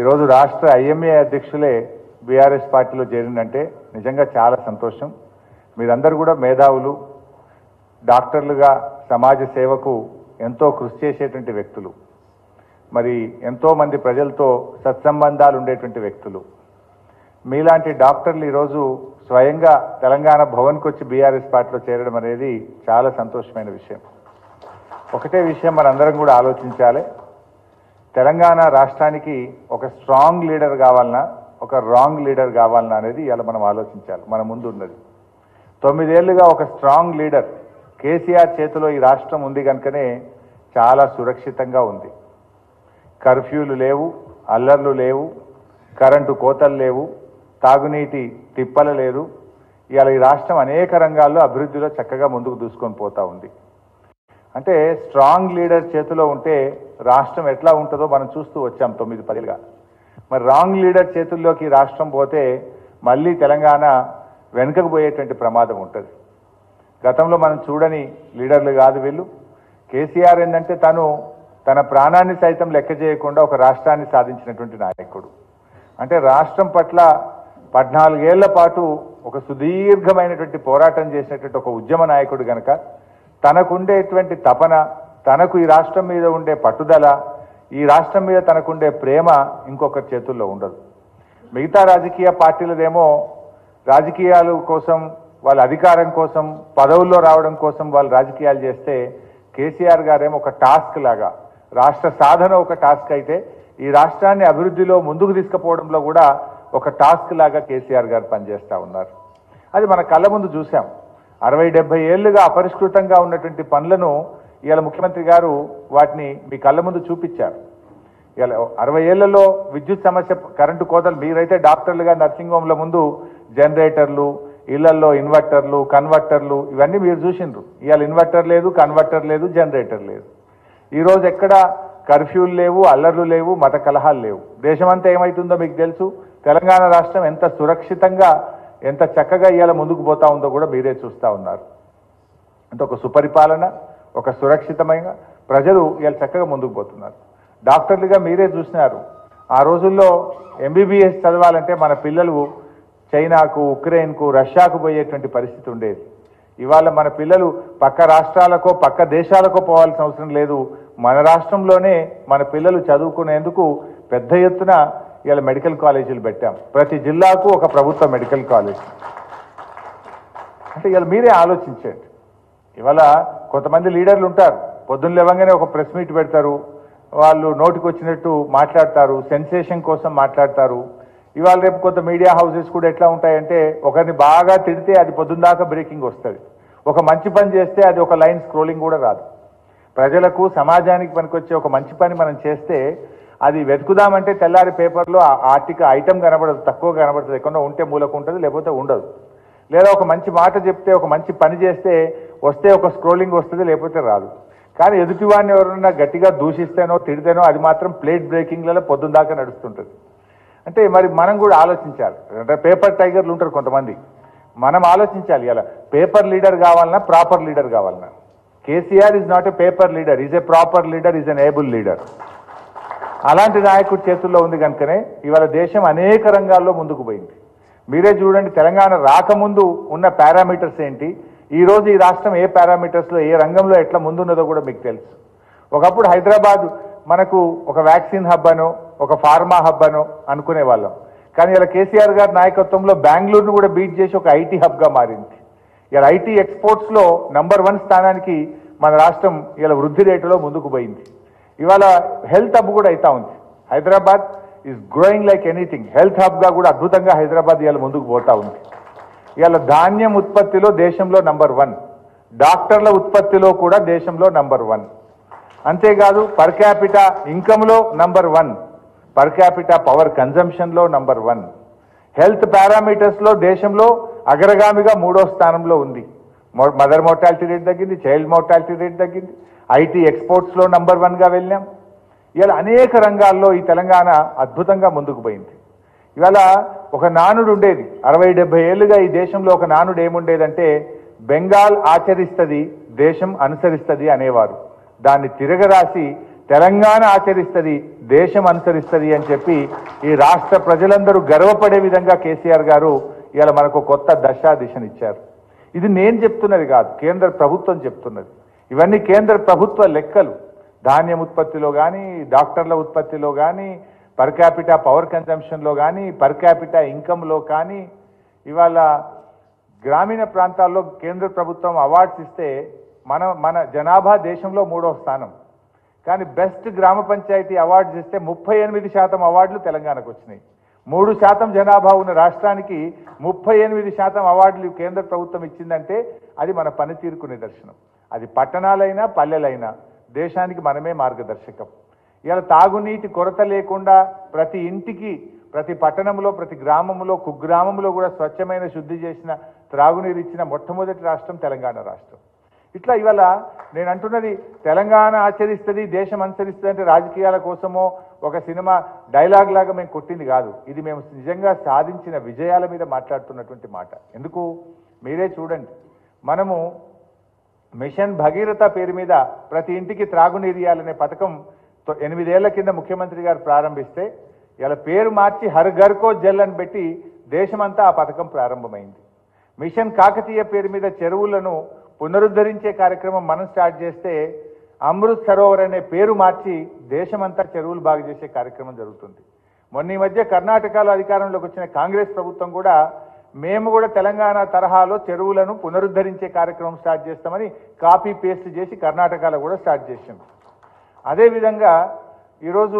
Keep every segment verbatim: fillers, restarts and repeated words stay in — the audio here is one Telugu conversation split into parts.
ఈరోజు రాష్ట్ర ఐఎంఏ అధ్యక్షులే బీఆర్ఎస్ పార్టీలో చేరిందంటే నిజంగా చాలా సంతోషం. మీరందరూ కూడా మేధావులు, డాక్టర్లుగా సమాజ సేవకు ఎంతో కృషి చేసేటువంటి వ్యక్తులు, మరి ఎంతో మంది ప్రజలతో సత్సంబంధాలు ఉండేటువంటి వ్యక్తులు. మీలాంటి డాక్టర్లు ఈరోజు స్వయంగా తెలంగాణ భవన్కి వచ్చి బీఆర్ఎస్ పార్టీలో చేరడం అనేది చాలా సంతోషమైన విషయం. ఒకటే విషయం మనందరం కూడా ఆలోచించాలి. తెలంగాణ రాష్ట్రానికి ఒక స్ట్రాంగ్ లీడర్ కావాలన్నా ఒక రాంగ్ లీడర్ కావాలన్నా అనేది ఇలా మనం ఆలోచించాలి. మన ముందు ఉన్నది తొమ్మిదేళ్లుగా ఒక స్ట్రాంగ్ లీడర్ కేసీఆర్ చేతిలో ఈ రాష్ట్రం ఉంది కనుకనే చాలా సురక్షితంగా ఉంది. కర్ఫ్యూలు లేవు, అల్లర్లు లేవు, కరెంటు కోతలు లేవు, తాగునీటి తిప్పల లేదు. ఇవాళ ఈ రాష్ట్రం అనేక రంగాల్లో అభివృద్ధిలో చక్కగా ముందుకు దూసుకొని పోతా ఉంది. అంటే స్ట్రాంగ్ లీడర్ చేతిలో ఉంటే రాష్ట్రం ఎట్లా ఉంటుందో మనం చూస్తూ వచ్చాం తొమ్మిది పదిగా. మరి రాంగ్ లీడర్ చేతుల్లోకి రాష్ట్రం పోతే మళ్ళీ తెలంగాణ వెనుకకు పోయేటువంటి ప్రమాదం ఉంటుంది. గతంలో మనం చూడని లీడర్లు కాదు వీళ్ళు. కేసీఆర్ ఏంటంటే తను తన ప్రాణాన్ని సైతం లెక్క చేయకుండా ఒక రాష్ట్రాన్ని సాధించినటువంటి నాయకుడు. అంటే రాష్ట్రం పట్ల పద్నాలుగేళ్ల పాటు ఒక సుదీర్ఘమైనటువంటి పోరాటం చేసినటువంటి ఒక ఉద్యమ నాయకుడు గనక తనకుండేటువంటి తపన, తనకు ఈ రాష్ట్రం మీద ఉండే పట్టుదల, ఈ రాష్ట్రం మీద తనకుండే ప్రేమ ఇంకొకరి చేతుల్లో ఉండదు. మిగతా రాజకీయ పార్టీలదేమో రాజకీయాల కోసం, వాళ్ళ అధికారం కోసం, పదవుల్లో రావడం కోసం వాళ్ళు రాజకీయాలు చేస్తే, కేసీఆర్ గారేమో ఒక టాస్క్ లాగా, రాష్ట్ర సాధన ఒక టాస్క్ అయితే ఈ రాష్ట్రాన్ని అభివృద్ధిలో ముందుకు తీసుకుపోవడంలో కూడా ఒక టాస్క్ లాగా కేసీఆర్ గారు పనిచేస్తూ ఉన్నారు. అది మన కళ్ళ ముందు చూసాం. అరవై డెబ్బై ఏళ్లుగా అపరిష్కృతంగా ఉన్నటువంటి పనులను ఇవాళ ముఖ్యమంత్రి గారు వాటిని మీ కళ్ళ ముందు చూపించారు. ఇవాళ అరవై ఏళ్లలో విద్యుత్ సమస్య, కరెంటు కోతలు, మీరైతే డాక్టర్లుగా నర్సింగ్ హోమ్ల ముందు జనరేటర్లు, ఇళ్లలో ఇన్వర్టర్లు, కన్వర్టర్లు ఇవన్నీ మీరు చూసిండ్రు. ఇవాళ ఇన్వర్టర్ లేదు, కన్వర్టర్ లేదు, జనరేటర్ లేదు. ఈరోజు ఎక్కడ కర్ఫ్యూలు లేవు, అల్లర్లు లేవు, మత కలహాలు లేవు. దేశమంతా ఏమవుతుందో మీకు తెలుసు. తెలంగాణ రాష్ట్రం ఎంత సురక్షితంగా, ఎంత చక్కగా ఇవాళ ముందుకు పోతా ఉందో కూడా మీరే చూస్తూ ఉన్నారు. అంటే ఒక సుపరిపాలన, ఒక సురక్షితమైన ప్రజలు ఇవాళ చక్కగా ముందుకు పోతున్నారు. డాక్టర్లుగా మీరే చూసినారు. ఆ రోజుల్లో ఎంబీబీఎస్ చదవాలంటే మన పిల్లలు చైనాకు, ఉక్రెయిన్కు, రష్యాకు పోయేటువంటి పరిస్థితి ఉండేది. ఇవాళ మన పిల్లలు పక్క రాష్ట్రాలకో పక్క దేశాలకో పోవాల్సిన అవసరం లేదు. మన రాష్ట్రంలోనే మన పిల్లలు చదువుకునేందుకు పెద్ద ఎత్తున ఇవాళ మెడికల్ కాలేజీలు పెట్టాం. ప్రతి జిల్లాకు ఒక ప్రభుత్వ మెడికల్ కాలేజ్. అంటే ఇవాళ మీరే ఆలోచించండి. ఇవాళ కొంతమంది లీడర్లు ఉంటారు, పొద్దున్న లేవగానే ఒక ప్రెస్ మీట్ పెడతారు, వాళ్ళు నోటికి వచ్చినట్టు మాట్లాడతారు, సెన్సేషన్ కోసం మాట్లాడతారు. ఇవాళ రేపు కొంత మీడియా హౌసెస్ కూడా ఎట్లా ఉంటాయంటే ఒకరిని బాగా తిడితే అది పొద్దున్న దాకా బ్రేకింగ్ వస్తుంది, ఒక మంచి పని చేస్తే అది ఒక లైన్ స్క్రోలింగ్ కూడా రాదు. ప్రజలకు, సమాజానికి పనికొచ్చే ఒక మంచి పని మనం చేస్తే అది వెతుకుదామంటే తెల్లారి పేపర్లో ఆర్టికల్ ఐటమ్ కనబడదు, తక్కువ కనబడుతుంది, ఎక్కడో ఉంటే మూలకు ఉంటుంది, లేకపోతే ఉండదు. లేదా ఒక మంచి మాట చెప్తే, ఒక మంచి పని చేస్తే వస్తే ఒక స్క్రోలింగ్ వస్తుంది, లేకపోతే రాదు. కానీ ఎదుటివాడిని ఎవరన్నా గట్టిగా దూషిస్తేనో తిడితేనో అది మాత్రం ప్లేట్ బ్రేకింగ్లలో పొద్దున్న దాకా నడుస్తుంటుంది. అంటే మరి మనం కూడా ఆలోచించాలి. అంటే పేపర్ టైగర్లు ఉంటారు కొంతమంది, మనం ఆలోచించాలి. ఇలా పేపర్ లీడర్ కావాలన్నా ప్రాపర్ లీడర్ కావాలన్నా. KCR is not a paper leader, is a proper leader, is an able leader. అలాంటి నాయకుడి చేతుల్లో ఉంది కనుకనే ఇవాళ దేశం అనేక రంగాల్లో ముందుకు పోయింది. మీరే చూడండి, తెలంగాణ రాకముందు ఉన్న పారామీటర్స్ ఏంటి, ఈ రోజు ఈ రాష్ట్రం ఏ పారామీటర్స్లో, ఏ రంగంలో ఎట్లా ముందున్నదో కూడా మీకు తెలుసు. ఒకప్పుడు హైదరాబాద్ మనకు ఒక వ్యాక్సిన్ హబ్ అనో, ఒక ఫార్మా హబ్ అనో అనుకునే వాళ్ళం. కానీ ఇలా కేసీఆర్ గారి నాయకత్వంలో బెంగళూరును కూడా బీట్ చేసి ఒక ఐటీ హబ్గా మారింది. ఇలా ఐటీ ఎక్స్పోర్ట్స్లో నంబర్ వన్ స్థానానికి మన రాష్ట్రం ఇలా వృద్ధి రేటులో ముందుకు పోయింది. ఇవాళ హెల్త్ హబ్ కూడా అవుతా ఉంది. Hyderabad is growing like anything. Health హబ్గా కూడా అద్భుతంగా హైదరాబాద్ ఇవాళ ముందుకు పోతా ఉంది. ఇవాళ ధాన్యం ఉత్పత్తిలో దేశంలో నంబర్ వన్, డాక్టర్ల ఉత్పత్తిలో కూడా దేశంలో నంబర్ వన్. అంతేకాదు పర్ క్యాపిటా ఇన్కమ్లో number one, per capita power కన్జంప్షన్లో నంబర్ వన్, హెల్త్ పారామీటర్స్లో దేశంలో అగ్రగామిగా మూడో స్థానంలో ఉంది. మదర్ మోర్టాలిటీ రేట్ తగ్గింది, చైల్డ్ మోర్టాలిటీ రేట్ తగ్గింది, ఐటీ ఎక్స్పోర్ట్స్లో నంబర్ వన్గా వెళ్ళాం. ఇవాళ అనేక రంగాల్లో ఈ తెలంగాణ అద్భుతంగా ముందుకు పోయింది. ఇవాళ ఒక నానుడు ఉండేది, అరవై డెబ్బై ఏళ్ళుగా ఈ దేశంలో ఒక నానుడు ఏముండేదంటే బెంగాల్ ఆచరిస్తుంది, దేశం అనుసరిస్తుంది అనేవారు. దాన్ని తిరగరాసి తెలంగాణ ఆచరిస్తుంది, దేశం అనుసరిస్తుంది అని చెప్పి ఈ రాష్ట్ర ప్రజలందరూ గర్వపడే విధంగా కేసీఆర్ గారు ఇవాళ మనకు కొత్త దశా దిశనిచ్చారు. ఇది నేను చెప్తున్నది కాదు, కేంద్ర ప్రభుత్వం చెప్తున్నది. ఇవన్నీ కేంద్ర ప్రభుత్వ లెక్కలు. ధాన్యం ఉత్పత్తిలో కానీ, డాక్టర్ల ఉత్పత్తిలో కానీ, పర్ క్యాపిటా పవర్ కన్జంప్షన్లో కానీ, పర్ క్యాపిటా ఇన్కంలో కానీ, ఇవాళ గ్రామీణ ప్రాంతాల్లో కేంద్ర ప్రభుత్వం అవార్డ్స్ ఇస్తే మన మన జనాభా దేశంలో మూడో స్థానం. కానీ బెస్ట్ గ్రామ పంచాయతీ అవార్డ్స్ ఇస్తే ముప్పై ఎనిమిది శాతం అవార్డులు తెలంగాణకు వచ్చినాయి. మూడు శాతం జనాభా ఉన్న రాష్ట్రానికి ముప్పై ఎనిమిది శాతం అవార్డులు కేంద్ర ప్రభుత్వం ఇచ్చిందంటే అది మన పనితీరుకు నిదర్శనం. అది పట్టణాలైనా పల్లెలైనా దేశానికి మనమే మార్గదర్శకం. ఇలా తాగునీటి కొరత లేకుండా ప్రతి ఇంటికి, ప్రతి పట్టణంలో, ప్రతి గ్రామంలో, కుగ్రామంలో కూడా స్వచ్ఛమైన శుద్ధి చేసిన త్రాగునీరు ఇచ్చిన మొట్టమొదటి రాష్ట్రం తెలంగాణ రాష్ట్రం. ఇట్లా ఇవాళ నేను అంటున్నది తెలంగాణ ఆచరిస్తుంది, దేశం అనుసరిస్తుంది అంటే రాజకీయాల కోసమో ఒక సినిమా డైలాగ్ లాగా మేము కొట్టింది కాదు. ఇది మేము నిజంగా సాధించిన విజయాల మీద మాట్లాడుతున్నటువంటి మాట. ఎందుకు మీరే చూడండి, మనము మిషన్ భగీరథ పేరు మీద ప్రతి ఇంటికి త్రాగునీరు ఇయ్యాలనే పథకం ఎనిమిదేళ్ల కింద ముఖ్యమంత్రి గారు ప్రారంభిస్తే ఇలా పేరు మార్చి హర్ ఘర్ కో జల్ అని పెట్టి దేశమంతా ఆ పథకం ప్రారంభమైంది. మిషన్ కాకతీయ పేరు మీద చెరువులను పునరుద్ధరించే కార్యక్రమం మనం స్టార్ట్ చేస్తే అమృత్ సరోవర్ అనే పేరు మార్చి దేశమంతా చెరువులు బాగు చేసే కార్యక్రమం జరుగుతుంది. మొన్న ఈ మధ్య కర్ణాటకలో అధికారంలోకి వచ్చిన కాంగ్రెస్ ప్రభుత్వం కూడా మేము కూడా తెలంగాణ తరహాలో చెరువులను పునరుద్ధరించే కార్యక్రమం స్టార్ట్ చేస్తామని కాపీ పేస్ట్ చేసి కర్ణాటకలో కూడా స్టార్ట్ చేసాం. అదేవిధంగా ఈరోజు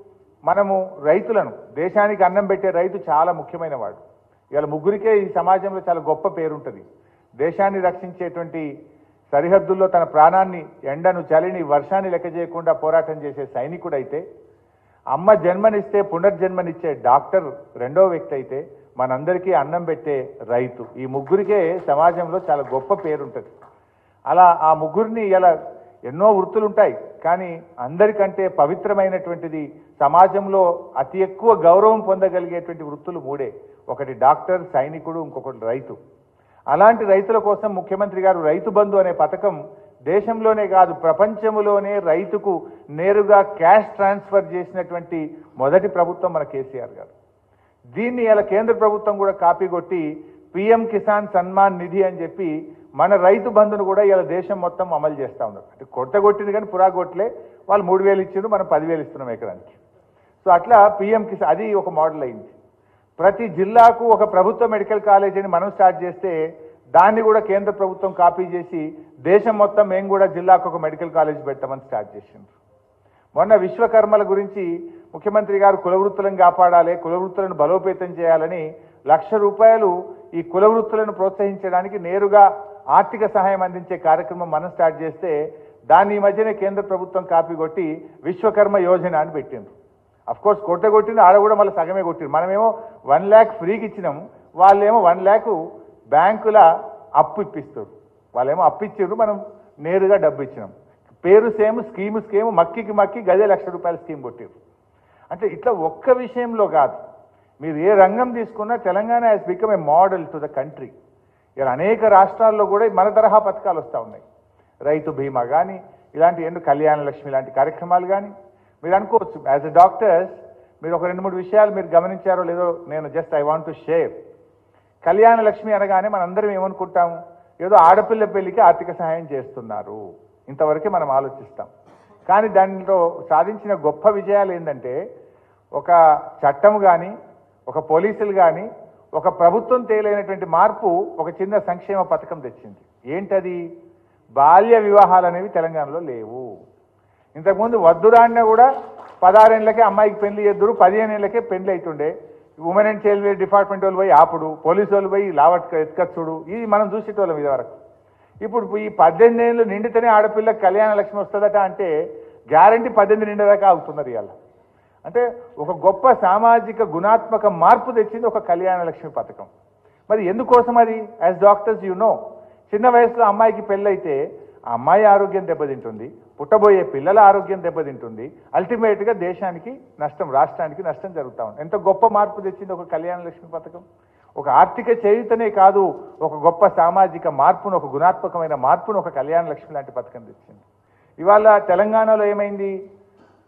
మనము రైతులను, దేశానికి అన్నం పెట్టే రైతు చాలా ముఖ్యమైన వాడు. ఇవాళ ముగ్గురికే ఈ సమాజంలో చాలా గొప్ప పేరుంటుంది. దేశాన్ని రక్షించేటువంటి సరిహద్దుల్లో తన ప్రాణాన్ని, ఎండను, చలిని, వర్షాన్ని లెక్క చేయకుండా పోరాటం చేసే సైనికుడైతే, అమ్మ జన్మనిస్తే పునర్జన్మనిచ్చే డాక్టర్ రెండో వ్యక్తి అయితే, మనందరికీ అన్నం పెట్టే రైతు. ఈ ముగ్గురికే సమాజంలో చాలా గొప్ప పేరుంటుంది. అలా ఆ ముగ్గురిని ఇలా ఎన్నో వృత్తులు ఉంటాయి, కానీ అందరికంటే పవిత్రమైనటువంటిది, సమాజంలో అతి ఎక్కువ గౌరవం పొందగలిగేటువంటి వృత్తులు మూడే. ఒకటి డాక్టర్, సైనికుడు, ఇంకొకటి రైతు. అలాంటి రైతుల కోసం ముఖ్యమంత్రి గారు రైతు బంధు అనే పథకం దేశంలోనే కాదు ప్రపంచంలోనే రైతుకు నేరుగా క్యాష్ ట్రాన్స్ఫర్ చేసినటువంటి మొదటి ప్రభుత్వం మన కేసీఆర్ గారు. దీన్ని ఇలా కేంద్ర ప్రభుత్వం కూడా కాపీ కొట్టి పిఎం కిసాన్ సన్మాన్ నిధి అని చెప్పి మన రైతు బంధును కూడా ఇలా దేశం మొత్తం అమలు చేస్తూ ఉన్నారు. అంటే కొత్త కొట్టింది కానీ పురా కొట్టలే. వాళ్ళు మూడు వేలు ఇచ్చిండ్రు, మనం పదివేలు ఇస్తున్నాం ఎకరానికి. సో అట్లా పిఎం కిసాన్ అది ఒక మోడల్ అయింది. ప్రతి జిల్లాకు ఒక ప్రభుత్వ మెడికల్ కాలేజ్ అని మనం స్టార్ట్ చేస్తే దాన్ని కూడా కేంద్ర ప్రభుత్వం కాపీ చేసి దేశం మొత్తం మేము కూడా జిల్లాకు ఒక మెడికల్ కాలేజ్ పెట్టామని స్టార్ట్ చేసిండ్రు. మొన్న విశ్వకర్మల గురించి ముఖ్యమంత్రి గారు కులవృత్తులను కాపాడాలి, కులవృత్తులను బలోపేతం చేయాలని లక్ష రూపాయలు ఈ కులవృత్తులను ప్రోత్సహించడానికి నేరుగా ఆర్థిక సహాయం అందించే కార్యక్రమం మనం స్టార్ట్ చేస్తే దాన్ని ఈ మధ్యనే కేంద్ర ప్రభుత్వం కాపీ కొట్టి విశ్వకర్మ యోజన అని పెట్టిండ్రు. అఫ్కోర్స్ కొట్ట కొట్టింది, ఆడ కూడా మళ్ళీ సగమే కొట్టిండ్రు. మనమేమో వన్ ల్యాక్ ఫ్రీకి ఇచ్చినాము, వాళ్ళేమో వన్ ల్యాక్ బ్యాంకుల అప్పు ఇప్పిస్తారు. వాళ్ళేమో అప్పు ఇచ్చిండ్రు, మనం నేరుగా డబ్బు ఇచ్చినాం. పేరు సేమ్, స్కీము స్కీము, మక్కికి మక్కి గదే లక్ష రూపాయల స్కీమ్ కొట్టిరు. అంటే ఇట్లా ఒక్క విషయంలో కాదు, మీరు ఏ రంగం తీసుకున్నా Telangana has become a model to the country. ఇలా అనేక రాష్ట్రాల్లో కూడా మన తరహా పథకాలు వస్తూ ఉన్నాయి. రైతు బీమా కానీ, ఇలాంటి ఎన్నో కళ్యాణ లక్ష్మి లాంటి కార్యక్రమాలు కానీ. మీరు అనుకోవచ్చు యాజ్ ఎ డాక్టర్స్ మీరు ఒక రెండు మూడు విషయాలు మీరు గమనించారో లేదో, నేను just I want to share. Kalyana Lakshmi అనగానే మనందరం ఏమనుకుంటాము, ఏదో ఆడపిల్ల పెళ్లికి ఆర్థిక సహాయం చేస్తున్నారు, ఇంతవరకే మనం ఆలోచిస్తాం. కానీ దానిలో సాధించిన గొప్ప విజయాలు ఏంటంటే, ఒక చట్టం కానీ, ఒక పోలీసులు కానీ, ఒక ప్రభుత్వం తేలైనటువంటి మార్పు ఒక చిన్న సంక్షేమ పథకం తెచ్చింది. ఏంటది? బాల్య వివాహాలు అనేవి తెలంగాణలో లేవు. ఇంతకుముందు వద్దురాన్న కూడా పదహారేళ్ళకే అమ్మాయికి పెళ్లి చేద్దరు, పదిహేను ఏళ్ళకే పెళ్లి అవుతుండే. Women and child welfare department వాళ్ళు పోయి ఆపుడు, పోలీసు వాళ్ళు పోయి లావట్ ఎత్తుకచ్చుడు, ఇది మనం చూసేటోళ్ళం ఇది వరకు. ఇప్పుడు ఈ పద్దెనిమిది ఏళ్ళు నిండితేనే ఆడపిల్లకి కళ్యాణ లక్ష్మి వస్తుందట అంటే గ్యారంటీ పద్దెనిమిది నిండదాకా అవుతున్నారు ఇవాళ. అంటే ఒక గొప్ప సామాజిక గుణాత్మక మార్పు తెచ్చింది ఒక కళ్యాణ లక్ష్మి పథకం. మరి ఎందుకోసం అది? యాజ్ డాక్టర్స్ యు నో, చిన్న వయసులో అమ్మాయికి పెళ్ళైతే ఆ అమ్మాయి ఆరోగ్యం దెబ్బతింటుంది, పుట్టబోయే పిల్లల ఆరోగ్యం దెబ్బతింటుంది, అల్టిమేట్గా దేశానికి నష్టం, రాష్ట్రానికి నష్టం జరుగుతూ ఉంది. ఎంత గొప్ప మార్పు తెచ్చింది ఒక కళ్యాణ లక్ష్మి పథకం. ఒక ఆర్థిక చేయుతనే కాదు, ఒక గొప్ప సామాజిక మార్పును, ఒక గుణాత్మకమైన మార్పును ఒక కళ్యాణ లక్ష్మి లాంటి పథకం తెచ్చింది. ఇవాళ తెలంగాణలో ఏమైంది?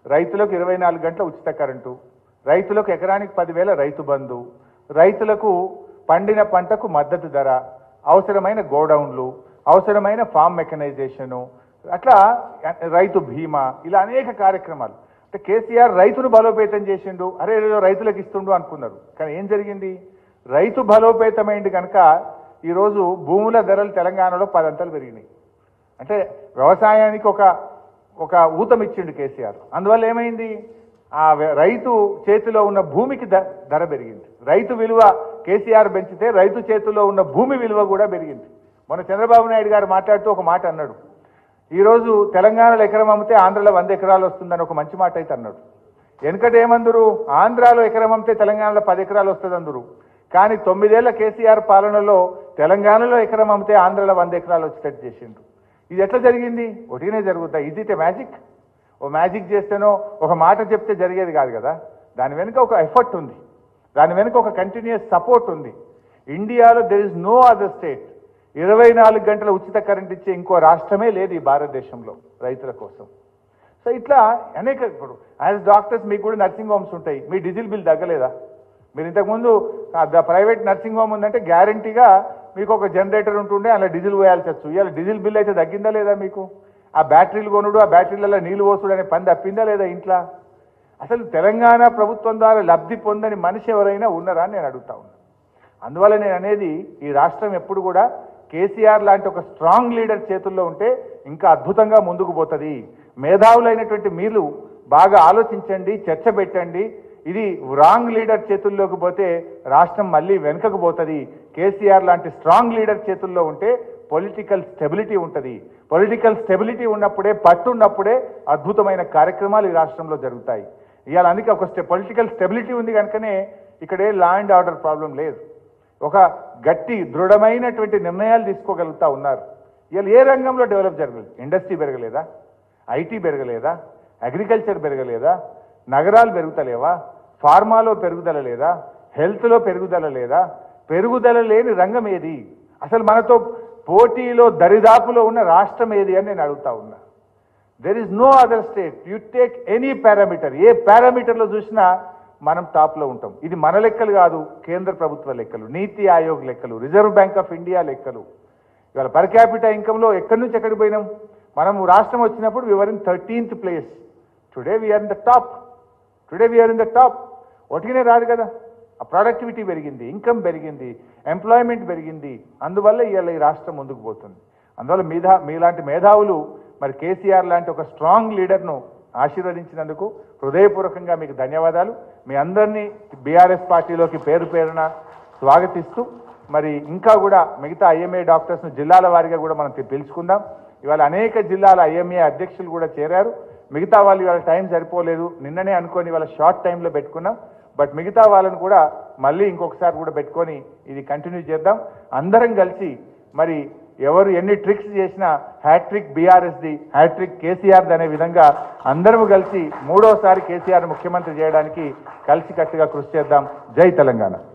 రైతులకు ఇరవై నాలుగు గంటల ఉచిత కరెంటు, రైతులకు ఎకరానికి పదివేల రైతు బంధు, రైతులకు పండిన పంటకు మద్దతు ధర, అవసరమైన గోడౌన్లు, అవసరమైన ఫామ్ మెకనైజేషను, అట్లా రైతు బీమా, ఇలా అనేక కార్యక్రమాలు. అంటే కేసీఆర్ రైతును బలోపేతం చేసిండు, అరే ఏదో రైతులకు ఇస్తుండు అనుకున్నారు. కానీ ఏం జరిగింది? రైతు బలోపేతమైంది కనుక ఈరోజు భూముల ధరలు తెలంగాణలో పదంతలు పెరిగినాయి. అంటే వ్యవసాయానికి ఒక ఒక ఊతం ఇచ్చిండు కేసీఆర్. అందువల్ల ఏమైంది? ఆ రైతు చేతిలో ఉన్న భూమికి ధర పెరిగింది. రైతు విలువ కేసీఆర్ పెంచితే రైతు చేతిలో ఉన్న భూమి విలువ కూడా పెరిగింది. మొన్న చంద్రబాబు నాయుడు గారు మాట్లాడుతూ ఒక మాట అన్నాడు, ఈరోజు తెలంగాణలో ఎకరం అమ్మితే ఆంధ్రలో వంద ఎకరాలు వస్తుందని ఒక మంచి మాట అయితే అన్నాడు. వెనుకట ఏమందరు? ఆంధ్రాలో ఎకరం అమ్మితే తెలంగాణలో పది ఎకరాలు వస్తుంది అందరు. కానీ తొమ్మిదేళ్ల కేసీఆర్ పాలనలో తెలంగాణలో ఎకరం అమ్మితే ఆంధ్రలో వంద ఎకరాలు వచ్చేటట్టు చేసిండు. ఇది ఎట్లా జరిగింది? ఒకటినే జరుగుతాయి. ఇది ఇట్ మ్యాజిక్. ఓ మ్యాజిక్ చేస్తేనో ఒక మాట చెప్తే జరిగేది కాదు కదా. దాని వెనుక ఒక ఎఫర్ట్ ఉంది, దాని వెనుక ఒక కంటిన్యూస్ సపోర్ట్ ఉంది. ఇండియాలో there is no other state ఇరవై నాలుగు గంటల ఉచిత కరెంట్ ఇచ్చే ఇంకో రాష్ట్రమే లేదు ఈ భారతదేశంలో రైతుల కోసం. సో ఇట్లా అనేక, ఇప్పుడు యాజ్ డాక్టర్స్ మీకు కూడా నర్సింగ్ హోమ్స్ ఉంటాయి, మీ డీజిల్ బిల్ తగ్గలేదా? మీరు ఇంతకుముందు ప్రైవేట్ నర్సింగ్ హోమ్ ఉందంటే గ్యారంటీగా మీకు ఒక జనరేటర్ ఉంటుండే, అలా డీజిల్ పోయాల్సి వచ్చు. ఇవాళ డీజిల్ బిల్ అయితే తగ్గిందా లేదా మీకు? ఆ బ్యాటరీలు కొనుడు, ఆ బ్యాటరీలలో నీళ్లు పోసుడు అనే పని తప్పిందా లేదా ఇంట్లో? అసలు తెలంగాణ ప్రభుత్వం ద్వారా లబ్ధి పొందని మనిషి ఎవరైనా ఉన్నారా అని నేను అడుగుతా ఉన్నాను. అందువల్ల నేను అనేది, ఈ రాష్ట్రం ఎప్పుడు కూడా కేసీఆర్ లాంటి ఒక స్ట్రాంగ్ లీడర్ చేతుల్లో ఉంటే ఇంకా అద్భుతంగా ముందుకు పోతుంది. మేధావులైనటువంటి మీరు బాగా ఆలోచించండి, చర్చ పెట్టండి. ఇది రాంగ్ లీడర్ చేతుల్లోకి పోతే రాష్ట్రం మళ్ళీ వెనుకకు పోతుంది. కేసీఆర్ లాంటి స్ట్రాంగ్ లీడర్ చేతుల్లో ఉంటే పొలిటికల్ స్టెబిలిటీ ఉంటుంది. పొలిటికల్ స్టెబిలిటీ ఉన్నప్పుడే, పట్టున్నప్పుడే అద్భుతమైన కార్యక్రమాలు ఈ రాష్ట్రంలో జరుగుతాయి. ఇవాళ అందుకే ఒక పొలిటికల్ స్టెబిలిటీ ఉంది కనుకనే ఇక్కడే లా అండ్ ఆర్డర్ ప్రాబ్లం లేదు. ఒక గట్టి దృఢమైనటువంటి నిర్ణయాలు తీసుకోగలుగుతా ఉన్నారు. ఇవాళ ఏ రంగంలో డెవలప్ జరగలేదు? ఇండస్ట్రీ పెరగలేదా? ఐటీ పెరగలేదా? అగ్రికల్చర్ పెరగలేదా? నగరాలు పెరుగుతలేవా? ఫార్మాలో పెరుగుదల లేదా? హెల్త్లో పెరుగుదల లేదా? పెరుగుదల లేని రంగం ఏది? అసలు మనతో పోటీలో దరిదాపులో ఉన్న రాష్ట్రం ఏది అని నేను అడుగుతా ఉన్నా. There is no other state. You take any parameter, ఏ పారామీటర్లో చూసినా మనం టాప్లో ఉంటాం. ఇది మన లెక్కలు కాదు, కేంద్ర ప్రభుత్వ లెక్కలు, నీతి ఆయోగ్ లెక్కలు, రిజర్వ్ బ్యాంక్ ఆఫ్ ఇండియా లెక్కలు. ఇవాళ పర్ క్యాపిటల్ ఇన్కంలో ఎక్కడి నుంచి ఎక్కడికి పోయినాం? మనం రాష్ట్రం వచ్చినప్పుడు we were in thirteenth place. Today we are in the top. Today we are in the top. ఒకటినే రాదు కదా. ఆ ప్రొడక్టివిటీ పెరిగింది, ఇన్కమ్ పెరిగింది, ఎంప్లాయ్మెంట్ పెరిగింది. అందువల్ల ఇవాళ ఈ రాష్ట్రం ముందుకు పోతుంది. అందువల్ల మీదా మీలాంటి మేధావులు మరి కేసీఆర్ లాంటి ఒక స్ట్రాంగ్ లీడర్ను ఆశీర్వదించినందుకు హృదయపూర్వకంగా మీకు ధన్యవాదాలు. మీ అందరినీ బీఆర్ఎస్ పార్టీలోకి పేరు పేరున స్వాగతిస్తూ, మరి ఇంకా కూడా మిగతా ఐఎంఏ డాక్టర్స్ను జిల్లాల వారీగా కూడా మనం పిలుచుకుందాం. ఇవాళ అనేక జిల్లాల ఐఎంఏ అధ్యక్షులు కూడా చేరారు. మిగతా వాళ్ళు ఇవాళ టైం సరిపోలేదు, నిన్ననే అనుకొని ఇవాళ షార్ట్ టైంలో పెట్టుకున్నాం. బట్ మిగతా వాళ్ళని కూడా మళ్ళీ ఇంకొకసారి కూడా పెట్టుకొని ఇది కంటిన్యూ చేద్దాం. అందరం కలిసి మరి ఎవరు ఎన్ని ట్రిక్స్ చేసినా హ్యాట్రిక్ బీఆర్ఎస్ది, హ్యాట్రిక్ కేసీఆర్ది అనే విధంగా అందరము కలిసి మూడోసారి కేసీఆర్ ముఖ్యమంత్రి చేయడానికి కలిసికట్టుగా కృషి చేద్దాం. జై తెలంగాణ.